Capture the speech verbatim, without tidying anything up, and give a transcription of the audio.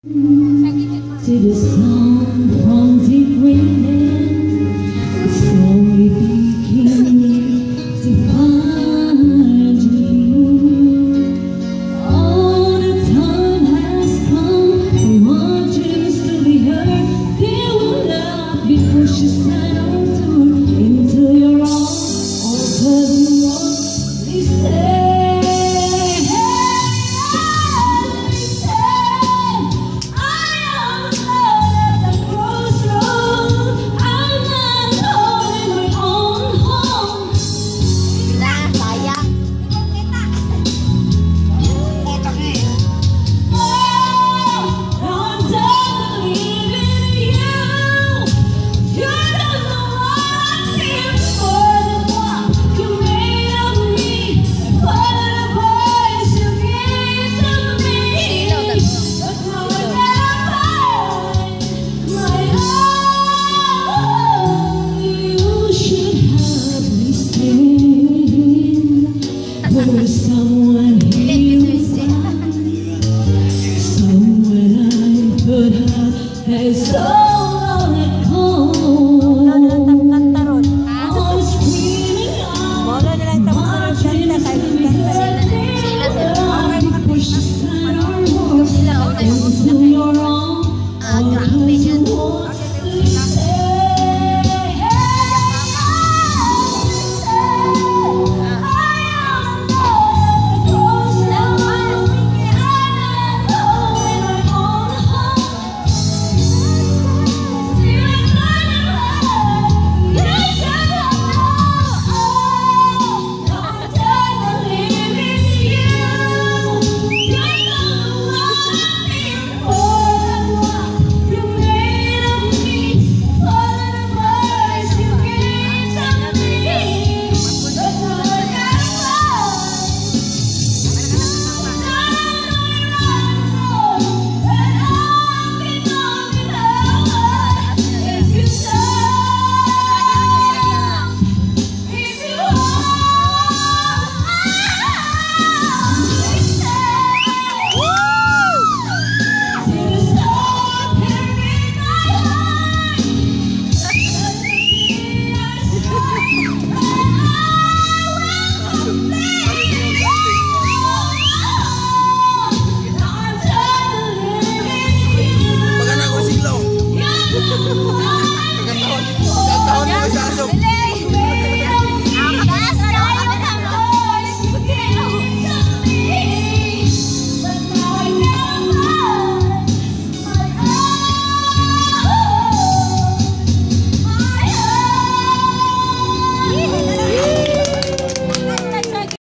To the sound from deep within, slowly beginning to find you. All the time has come, I want you to be heard. There will not be pushes that over into your arms. All the words they say. There's someone here, someone I could have had so long ago. I'm screaming out, marching to the pushes that are